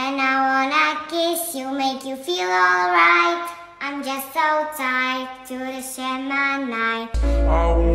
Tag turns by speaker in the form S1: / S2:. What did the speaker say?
S1: And I wanna kiss you, make you feel alright. I'm just so tired to share my night.